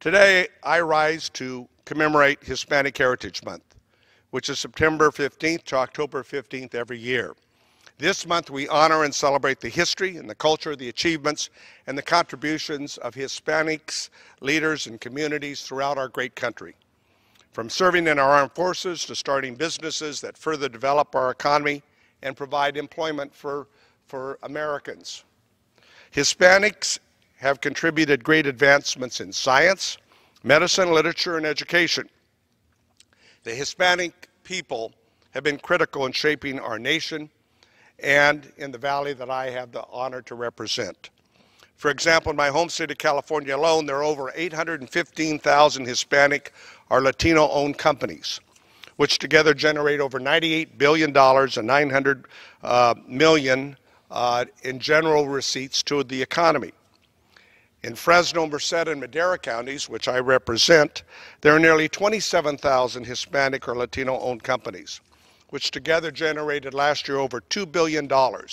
Today, I rise to commemorate Hispanic Heritage Month, which is September 15th to October 15th every year. This month, we honor and celebrate the history and the culture, the achievements, and the contributions of Hispanics, leaders, and communities throughout our great country. From serving in our armed forces to starting businesses that further develop our economy and provide employment for Americans. Hispanics have contributed great advancements in science, medicine, literature, and education. The Hispanic people have been critical in shaping our nation and in the valley that I have the honor to represent. For example, in my home state of California alone, there are over 815,000 Hispanic or Latino-owned companies, which together generate over $98 billion and 900 million in general receipts to the economy. In Fresno, Merced, and Madera counties, which I represent, there are nearly 27,000 Hispanic or Latino-owned companies, which together generated last year over $2 billion.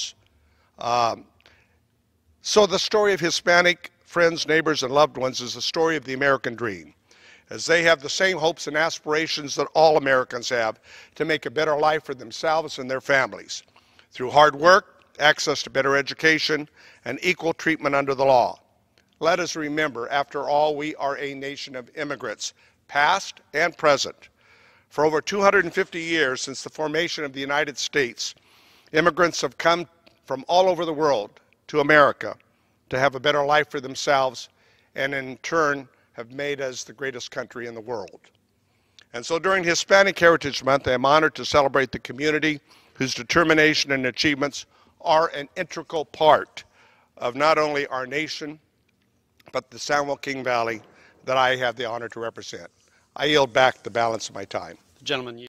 So the story of Hispanic friends, neighbors, and loved ones is the story of the American dream, as they have the same hopes and aspirations that all Americans have to make a better life for themselves and their families through hard work, access to better education, and equal treatment under the law. Let us remember, after all, we are a nation of immigrants, past and present. For over 250 years since the formation of the United States, immigrants have come from all over the world to America to have a better life for themselves and in turn have made us the greatest country in the world. And so during Hispanic Heritage Month, I am honored to celebrate the community whose determination and achievements are an integral part of not only our nation, but the San Joaquin Valley that I have the honor to represent. I yield back the balance of my time. Gentlemen.